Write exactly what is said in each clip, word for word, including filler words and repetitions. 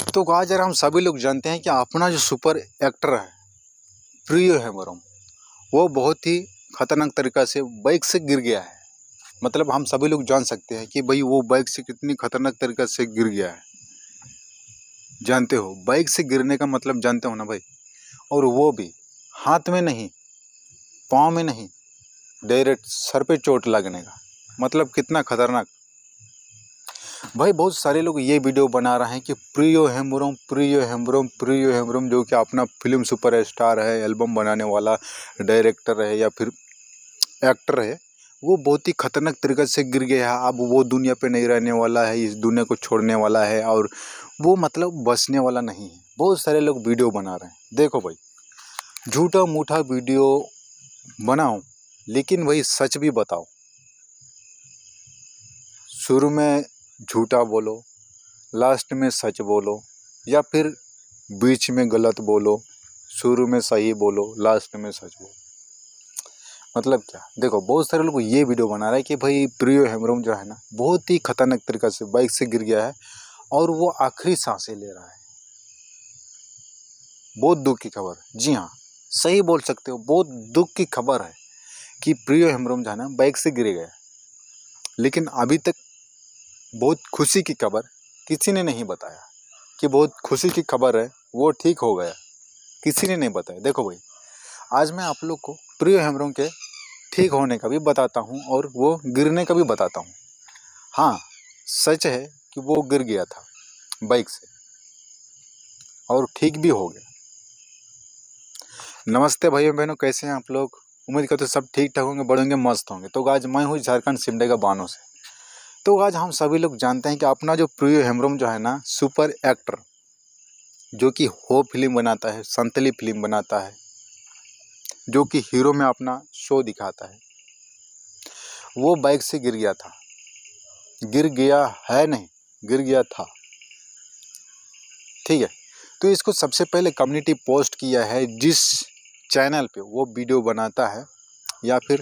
तो आज यार हम सभी लोग जानते हैं कि अपना जो सुपर एक्टर है प्रियो हेम्ब्रम, वो बहुत ही खतरनाक तरीका से बाइक से गिर गया है। मतलब हम सभी लोग जान सकते हैं कि भाई वो बाइक से कितनी खतरनाक तरीका से गिर गया है। जानते हो बाइक से गिरने का मतलब जानते हो ना भाई। और वो भी हाथ में नहीं, पाँव में नहीं, डायरेक्ट सर पे चोट लगने का मतलब कितना खतरनाक। भाई बहुत सारे लोग ये वीडियो बना रहे हैं कि प्रियो हेम्ब्रम प्रियो हेम्ब्रम प्रियो हेम्ब्रम जो कि अपना फिल्म सुपर स्टार है, एल्बम बनाने वाला डायरेक्टर है या फिर एक्टर है, वो बहुत ही खतरनाक तरीके से गिर गया है। अब वो दुनिया पे नहीं रहने वाला है, इस दुनिया को छोड़ने वाला है और वो मतलब बचने वाला नहीं है। बहुत सारे लोग वीडियो बना रहे हैं। देखो भाई, झूठा मूठा वीडियो बनाओ लेकिन भाई सच भी बताओ। शुरू में झूठा बोलो, लास्ट में सच बोलो, या फिर बीच में गलत बोलो, शुरू में सही बोलो, लास्ट में सच बोलो। मतलब क्या, देखो बहुत सारे लोग ये वीडियो बना रहे हैं कि भाई प्रियो हेम्ब्रम जो है ना बहुत ही खतरनाक तरीके से बाइक से गिर गया है और वो आखिरी सांसें ले रहा है। बहुत दुख की खबर, जी हाँ सही बोल सकते हो, बहुत दुख की खबर है कि प्रियो हेम्ब्रम जो है ना बाइक से गिर गया। लेकिन अभी तक बहुत खुशी की खबर किसी ने नहीं बताया कि बहुत खुशी की खबर है, वो ठीक हो गया, किसी ने नहीं बताया। देखो भाई, आज मैं आप लोग को प्रियो हेम्ब्रम के ठीक होने का भी बताता हूँ और वो गिरने का भी बताता हूँ। हाँ सच है कि वो गिर गया था बाइक से और ठीक भी हो गया। नमस्ते भाइयों बहनों, कैसे हैं आप लोग? उम्मीद करते सब ठीक ठाक होंगे, बड़े होंगे, मस्त होंगे। तो आज मैं हूँ झारखंड सिमडेगा बानो से। तो आज हम सभी लोग जानते हैं कि अपना जो प्रियो हेम्ब्रम जो है ना सुपर एक्टर, जो कि हो फिल्म बनाता है, संतली फिल्म बनाता है, जो कि हीरो में अपना शो दिखाता है, वो बाइक से गिर गया था। गिर गया है नहीं, गिर गया था, ठीक है। तो इसको सबसे पहले कम्युनिटी पोस्ट किया है जिस चैनल पे वो वीडियो बनाता है, या फिर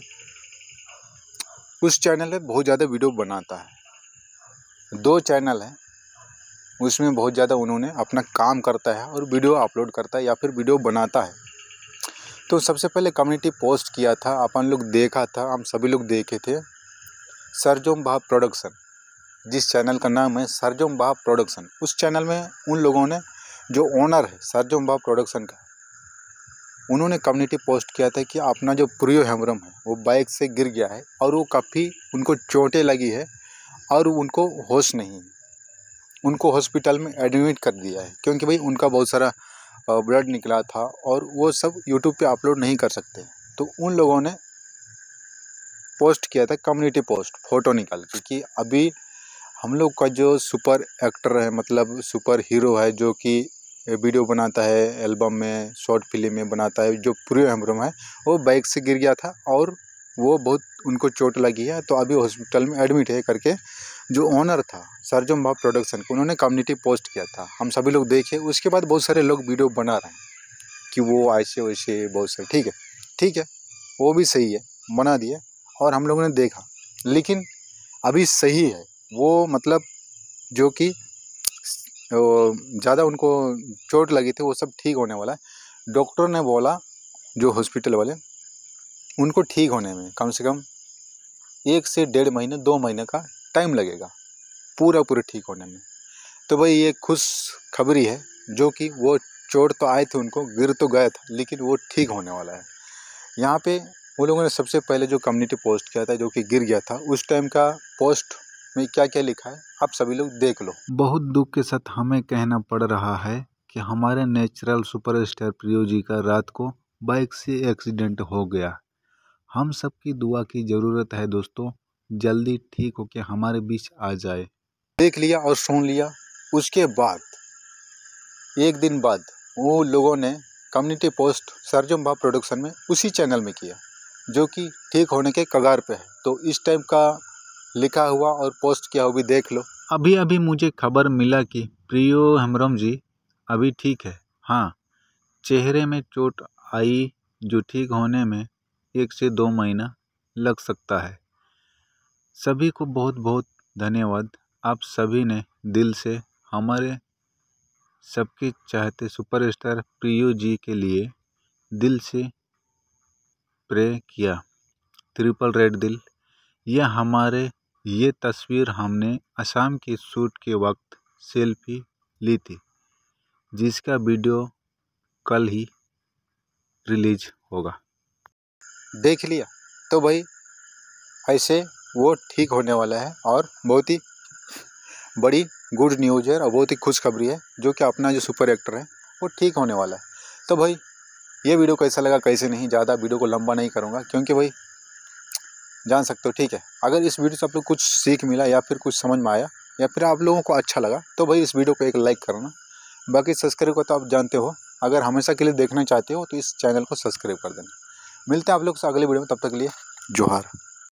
उस चैनल पे बहुत ज़्यादा वीडियो बनाता है। दो चैनल है, उसमें बहुत ज़्यादा उन्होंने अपना काम करता है और वीडियो अपलोड करता है या फिर वीडियो बनाता है। तो सबसे पहले कम्युनिटी पोस्ट किया था, अपन लोग देखा था, हम सभी लोग देखे थे, सरजोम बाह प्रोडक्शन, जिस चैनल का नाम है सरजोम बाह प्रोडक्शन। उस चैनल में उन लोगों ने, जो ओनर है सरजोम बाह प्रोडक्शन का, उन्होंने कम्युनिटी पोस्ट किया था कि अपना जो प्रियो हेम्ब्रम है वो बाइक से गिर गया है और वो काफ़ी उनको चोटें लगी है और उनको होश नहीं है। उनको हॉस्पिटल में एडमिट कर दिया है क्योंकि भाई उनका बहुत सारा ब्लड निकला था और वो सब यूट्यूब पे अपलोड नहीं कर सकते। तो उन लोगों ने पोस्ट किया था कम्युनिटी पोस्ट, फ़ोटो निकाल के, कि अभी हम लोग का जो सुपर एक्टर है, मतलब सुपर हीरो है, जो कि वीडियो बनाता है, एल्बम में, शॉर्ट फिल्म में बनाता है, जो प्रियो हेम्ब्रम है, वो बाइक से गिर गया था और वो बहुत उनको चोट लगी है, तो अभी हॉस्पिटल में एडमिट है करके जो ओनर था सरजोम बाह प्रोडक्शन को, उन्होंने कम्युनिटी पोस्ट किया था। हम सभी लोग देखे, उसके बाद बहुत सारे लोग वीडियो बना रहे हैं कि वो ऐसे वैसे बहुत सारे, ठीक है ठीक है, वो भी सही है, बना दिए और हम लोगों ने देखा। लेकिन अभी सही है वो, मतलब जो कि ज़्यादा उनको चोट लगी थी वो सब ठीक होने वाला है। डॉक्टर ने बोला, जो हॉस्पिटल वाले, उनको ठीक होने में कम से कम एक से डेढ़ महीने दो महीने का टाइम लगेगा, पूरा पूरा ठीक होने में। तो भाई ये खुश खबरी है, जो कि वो चोट तो आए थे, उनको गिर तो गया था, लेकिन वो ठीक होने वाला है। यहाँ पे वो लोगों ने सबसे पहले जो कम्युनिटी पोस्ट किया था, जो कि गिर गया था, उस टाइम का पोस्ट में क्या क्या लिखा है आप सभी लोग देख लो। बहुत दुख के साथ हमें कहना पड़ रहा है कि हमारे नेचुरल सुपरस्टार प्रियो जी का रात को बाइक से एक्सीडेंट हो गया। हम सबकी दुआ की ज़रूरत है दोस्तों, जल्दी ठीक होकर हमारे बीच आ जाए। देख लिया और सुन लिया। उसके बाद एक दिन बाद वो लोगों ने कम्युनिटी पोस्ट सरजोम बाह प्रोडक्शन में उसी चैनल में किया, जो कि ठीक होने के कगार पे है। तो इस टाइप का लिखा हुआ और पोस्ट किया हुआ भी देख लो। अभी अभी मुझे खबर मिला कि प्रियो हेम्ब्रम जी अभी ठीक है। हाँ, चेहरे में चोट आई जो ठीक होने में एक से दो महीना लग सकता है। सभी को बहुत बहुत धन्यवाद, आप सभी ने दिल से हमारे सबके चाहते सुपरस्टार प्रियो जी के लिए दिल से प्रे किया। ट्रिपल रेड दिल। यह हमारे ये तस्वीर हमने असम के शूट के वक्त सेल्फी ली थी, जिसका वीडियो कल ही रिलीज होगा। देख लिया तो भाई ऐसे वो ठीक होने वाला है और बहुत ही बड़ी गुड न्यूज़ है और बहुत ही खुशखबरी है, जो कि अपना जो सुपर एक्टर है वो ठीक होने वाला है। तो भाई ये वीडियो कैसा लगा कैसे नहीं, ज़्यादा वीडियो को लंबा नहीं करूँगा क्योंकि भाई जान सकते हो, ठीक है। अगर इस वीडियो से आप लोग कुछ सीख मिला या फिर कुछ समझ में आया या फिर आप लोगों को अच्छा लगा तो भाई इस वीडियो को एक लाइक करना। बाकी सब्सक्राइब को तो आप जानते हो, अगर हमेशा के लिए देखना चाहते हो तो इस चैनल को सब्सक्राइब कर देना। मिलते हैं आप लोग से अगले वीडियो में, तब तक के लिए जोहार।